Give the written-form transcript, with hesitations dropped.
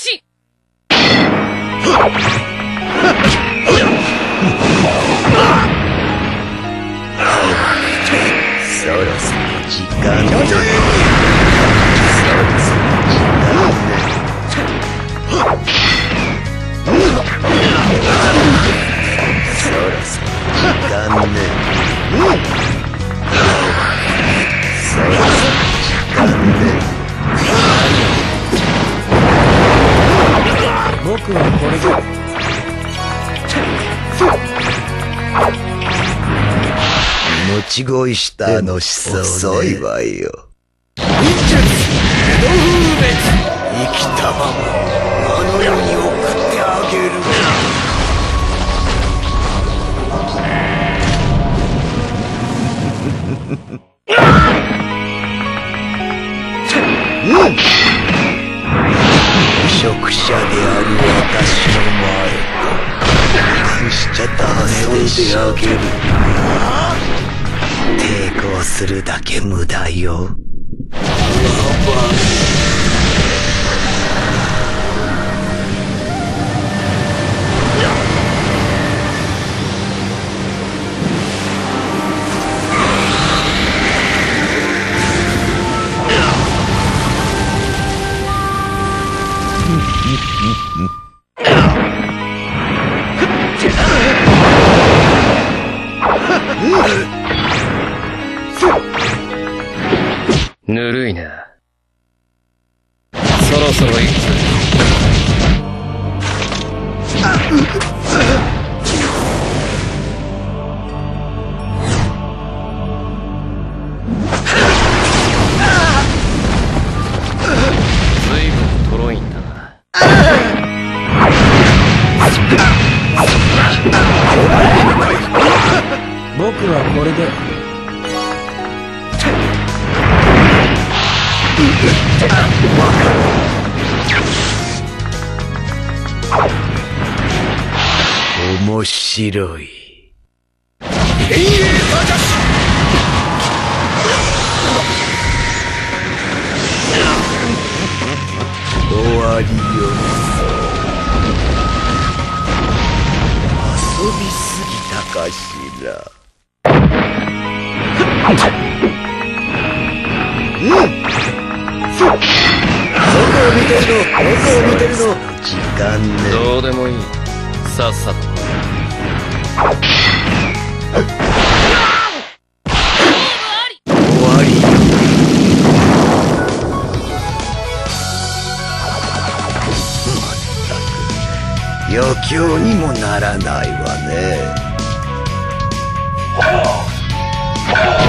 し。 そろそろ時間ね。そろそろ時間ね。そろそろ時間ね。 僕はこれで。 持ち恋したあの思想ね。遅いわよ。 忍術江戸風滅。 生きたままあの世に送ってあげる。捕食者である私の前でしちゃダメでしょ。抵抗するだけ無駄よ。 ぬるいな。そろそろ行く。随分とろいんだな。 僕はこれで。 面白い。 幻影魔女子。 終わりよ。遊びすぎたかしら。どこを見てるの？どこを見てるの？時間ね。 どうでもいい。さっさと。 終わりよ。まったく余興にもならないわね。